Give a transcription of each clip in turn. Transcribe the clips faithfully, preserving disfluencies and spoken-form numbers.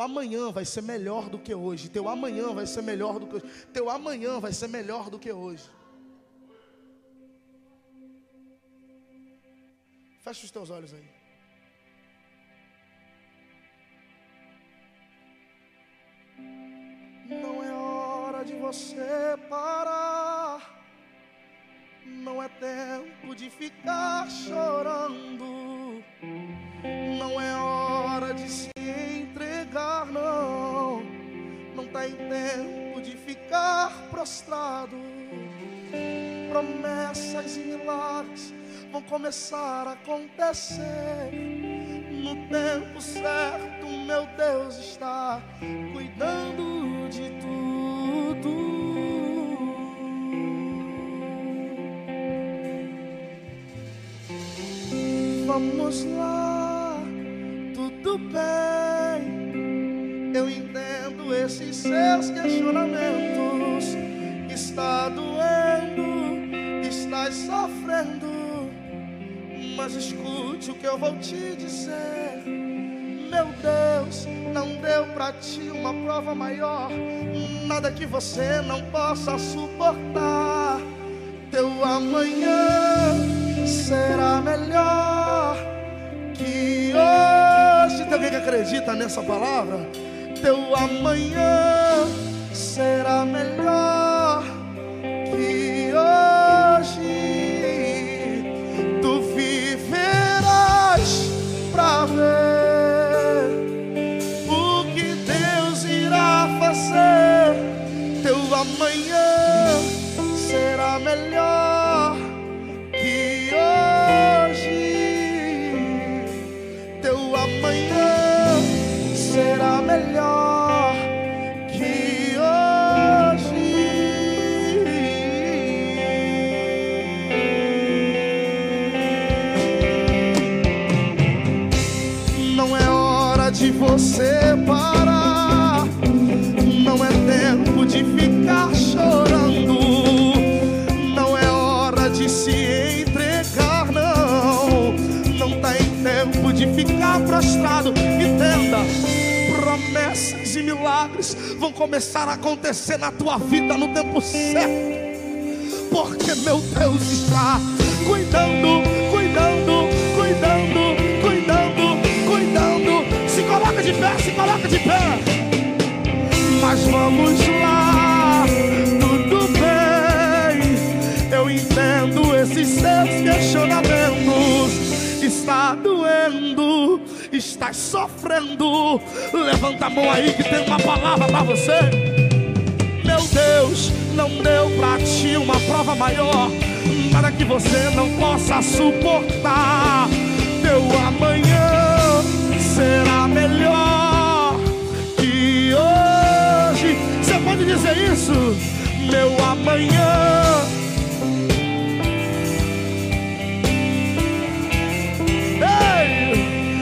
teu amanhã vai ser melhor do que hoje. Teu amanhã vai ser melhor do que hoje. Teu amanhã vai ser melhor do que hoje. Fecha os teus olhos aí. Não é hora de você parar. Não é tempo de ficar chorando. Não é hora de se entregar, não. Não está em tempo de ficar prostrado. Promessas e milagres vão começar a acontecer. No tempo certo, meu Deus está cuidando de tudo. Vamos lá, tudo bem. Eu entendo esses seus questionamentos. Está doendo, estás sofrendo. Mas escute o que eu vou te dizer. Meu Deus, não deu pra ti uma prova maior. Nada que você não possa suportar. Teu amanhã será melhor que hoje. Tem alguém que acredita nessa palavra? Teu amanhã será melhor que hoje. Tu viverás pra ver o que Deus irá fazer. Teu amanhã será melhor que hoje. Teu amanhã será melhor que hoje. Não é hora de você parar. Não é tempo de ficar chorando. Não é hora de se entregar, não. Não tá em tempo de ficar prostrado. Entenda, promessas e milagres vão começar a acontecer na tua vida no tempo certo. Porque meu Deus está cuidando, cuidando, cuidando, cuidando, cuidando. Se coloca de pé, se coloca de pé. Mas vamos lá, tudo bem. Eu entendo esses seus questionamentos. Está doendo, está sofrendo. Levanta a mão aí que tem uma palavra para você. Meu Deus, não deu pra ti uma prova maior. Nada que você não possa suportar. Teu amanhã será melhor que hoje. Você pode dizer isso? Meu amanhã. Ei,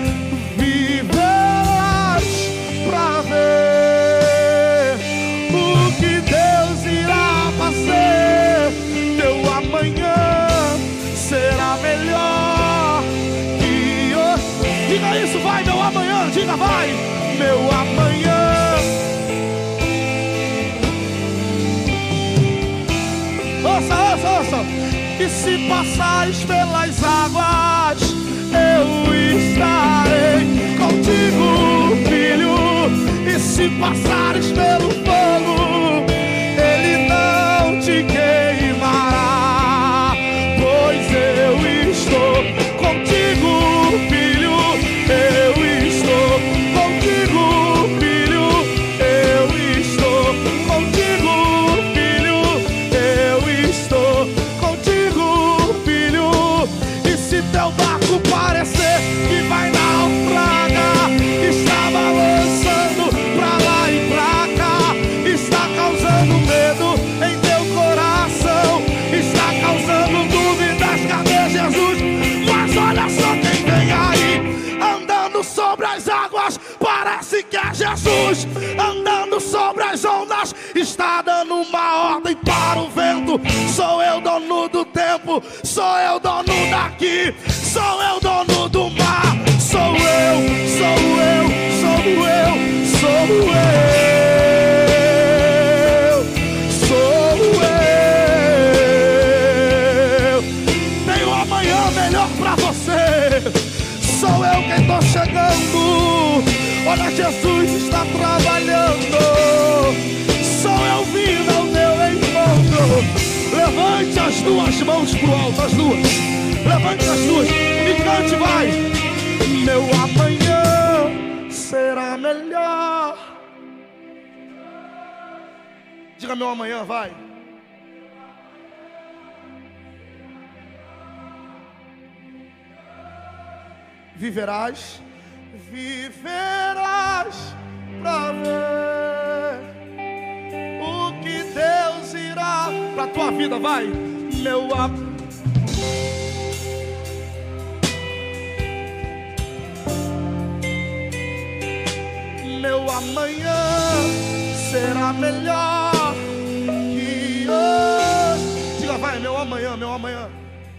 viverás pra ver o que Deus irá fazer. Teu amanhã será melhor que hoje. Diga isso, vai, meu amanhã, diga, vai, meu amanhã. Ouça, ouça, ouça. E se passares pelas águas, eu estarei contigo, filho. E se passares pelo fogo, ele não te queimará. Pois eu estou contigo, filho. Eu estou contigo, filho. Eu estou contigo, filho. Eu estou contigo, filho. E se teu barco parecer que vai naufragar, está balançando pra lá e pra cá, está causando medo em teu coração, está causando dúvidas, cadê Jesus? Mas olha só quem vem aí, andando sobre as águas, parece que é Jesus. Andando sobre as ondas, está dando uma ordem para o vento. Sou eu dono do tempo, sou eu dono daqui, sou eu dono do mar. Sou eu, sou eu, sou eu, sou Olha, Jesus está trabalhando. Só eu vi ao teu encontro. Levante as duas mãos pro alto, as duas. Levante as duas e cante, vai. Meu amanhã será melhor. Diga meu amanhã, vai. Viverás, viverás pra ver o que Deus irá pra tua vida, vai. Meu amanhã. Meu amanhã será melhor que hoje. Diga, vai, meu amanhã, meu amanhã.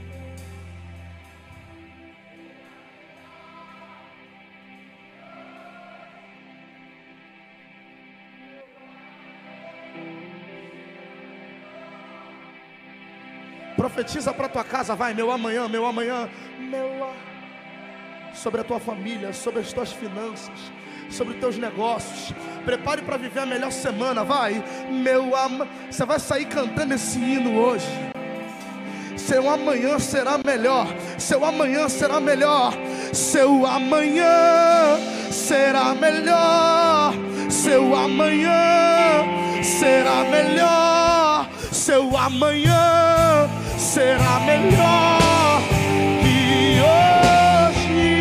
Profetiza para tua casa, vai, meu amanhã, meu amanhã, meu a... sobre a tua família, sobre as tuas finanças, sobre os teus negócios. Prepare para viver a melhor semana, vai. Meu am... Você vai sair cantando esse hino hoje. Seu amanhã será melhor. Seu amanhã será melhor. Seu amanhã será melhor. Seu amanhã será melhor. Seu amanhã será melhor que hoje.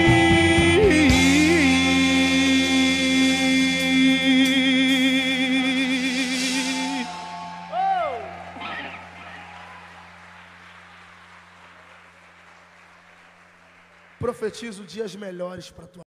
Oh! Profetizo dias melhores para tua